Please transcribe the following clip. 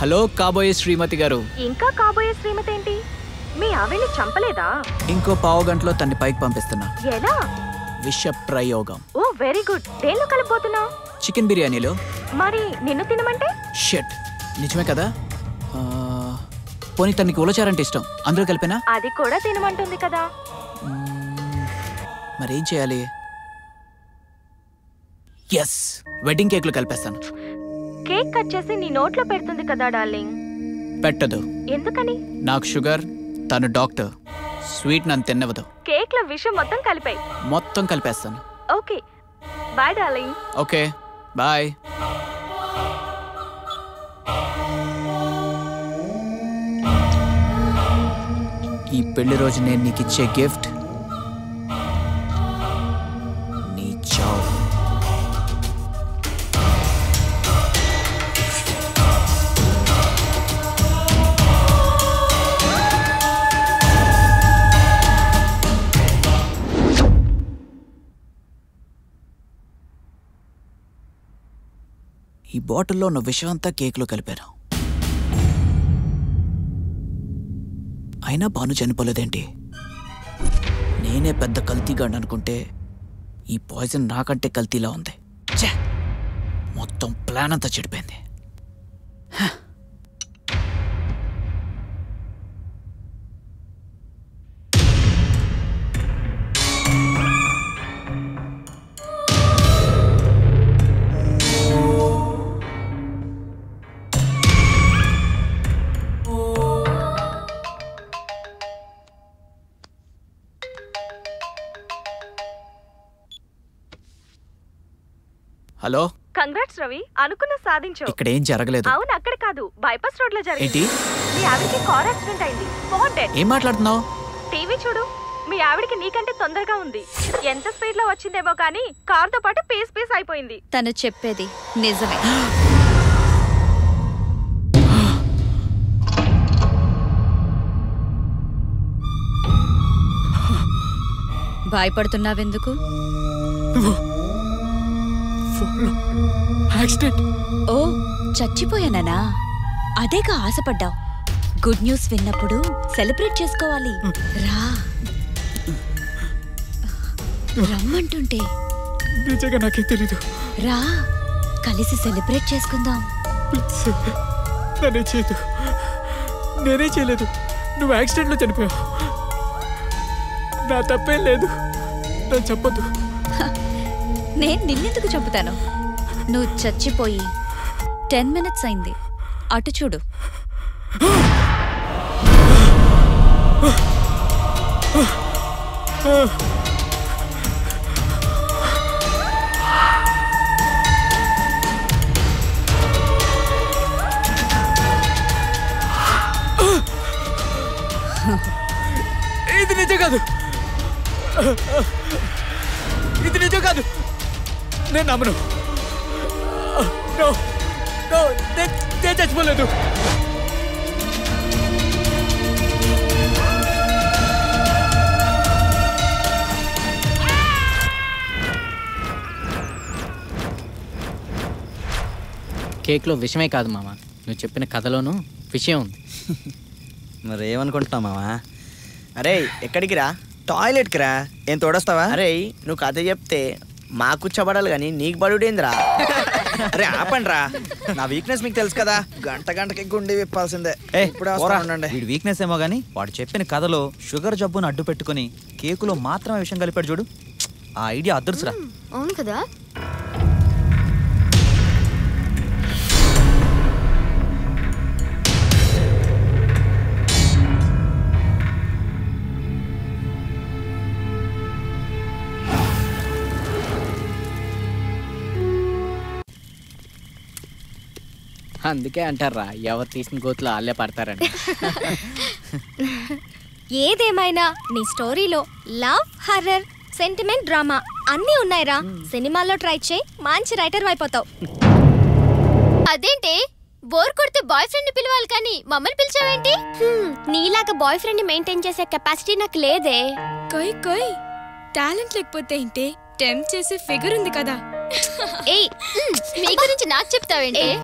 Hello కాబోయే శ్రీమతి గారు. ఇంకా కాబోయే శ్రీమతి ఏంటి? మీ ఆవిడ్ని చంపలేదా? ఇంకో పావు గంటలో తన్ని పైకి పంపిస్తున్నా. ఎలా? విష ప్రయోగం. Oh very good. దేనిలో కలిపోతున్నావు? చికెన్ బిర్యానీలో. మరి నిన్ను తినమంటే? షట్, నిజమే కదా. పోనీ తనకి ఉలచారంటే ఇష్టం, అందరూ కలిపినా? అది కూడా తినమంటుంది కదా. మరేం చేయాలి? ఎస్, వెడ్డింగ్ కేక్లు కలిపేస్తాను. కేక్ కట్ చేసి నీ నోట్లో పెడుతుంది కదా డార్లింగ్. పెట్టదు. ఎందుకని? నాకు షుగర్, తను డాక్టర్. స్వీట్ నన్ను తిన్నవదు. కేక్ లో విషయం మొత్తం కలిపాయి. మొత్తం కలిపేస్తాను. Okay bye darling. Okay bye. ఈ పెళ్లి రోజు నేను నీకు ఇచ్చే గిఫ్ట్ నీ చావు. ఈ బాటిల్లో ఉన్న విషం అంతా కేక్లో కలిపాను. అయినా భాను చనిపోలేదేంటి? నేనే పెద్ద కల్తీగాడు అనుకుంటే ఈ పాయిజన్ నాకంటే కల్తీలా ఉంది. ఛే, మొత్తం ప్లాన్ అంతా చెడిపోయింది. హలో, కంగ్రాట్స్ రవి, అనుకున్న సాధించు. ఇక్కడ ఏం జరగలేదు. అవును, అక్కడ కాదు, బైపాస్ రోడ్ లో జరిగింది. ఏంటి? మీ ఆవిడకి కార్ యాక్సిడెంట్ అయింది. Spot dead. ఏం మాట్లాడుతున్నావు? టీవీ చూడు. మీ ఆవిడకి నీకంటే తొందరగా ఉంది. ఎంత స్పీడ్ లో వచ్చిందేమో కానీ కార్ తో పాటు పీస్ పీస్ అయిపోయింది. తను చెప్పేది నిజమే. భయపడుతున్నావెందుకు? ఓ, చచ్చిపోయానా? అదేగా ఆశపడ్డావు. గుడ్ న్యూస్ విన్నప్పుడు సెలబ్రేట్ చేసుకోవాలి. రా, రమ్మంటుంటే. నిజంగా నాకే తెలీదు. రా, కలిసి సెలబ్రేట్ చేసుకుందాం. నేనే చేయలేదు. నువ్వు యాక్సిడెంట్లో చనిపోయావు. నా తప్పేం లేదు. నన్ను చెప్పొద్దు. నేను నిన్నెందుకు చంపుతాను? నువ్వు చచ్చిపోయి 10 minutes అయింది. అటు చూడు. ఇది నిజం కాదు. ఇది నిజం కాదు. నేను నమ్మను. నేను చచ్చిపోలేదు. కేక్లో విషమే కాదు మామ, నువ్వు చెప్పిన కథలోనూ విషయం ఉంది. మరి ఏమనుకుంటున్నావు మామా? అరే ఎక్కడికి రా? టాయిలెట్కి రా. ఏం తోడొస్తావా? అరే నువ్వు కథ చెప్తే మాకు చబడాలి కానీ నీకు బడుడేంద్రా? అరే ఆపండి రా. నా వీక్నెస్ మీకు తెలుసు కదా. గంటకి గుండె విప్పాల్సిందే. ఉండండి. వీడి వీక్నెస్ ఏమో గానీ వాడు చెప్పిన కథలో షుగర్ జబ్బును అడ్డు పెట్టుకుని కేకులో మాత్రమే విషయం కలిపాడు చూడు. ఆ ఐడియా అదృశ్రా. అవును కదా. అందుకే అంటారా, ఎవరు తీసిన గోతులో వాళ్ళే పడతారని. ఏదేమైనా నీ స్టోరీలో లవ్, హర్రర్, సెంటిమెంట్, డ్రామా అన్నీ ఉన్నాయిరా. సినిమాల్లో ట్రై చేయి, మంచి రైటర్ అయిపోతావు. అదేంటి బోర్ కొడితే బాయ్ ఫ్రెండ్ ని పిలవాలి కానీ మమ్మల్ని పిలిచావేంటి? నీలాగా బాయ్ ఫ్రెండ్ ని మెయింటైన్ చేసే కెపాసిటీ నాకు లేదే. కొయ్ కొయ్, టాలెంట్ లేకపోతే ఏంటి, టెంప్ట్ చేసే ఫిగర్ ఉంది కదా. ఏయ్, మీ గురించి నాకు చెప్తావేంటి?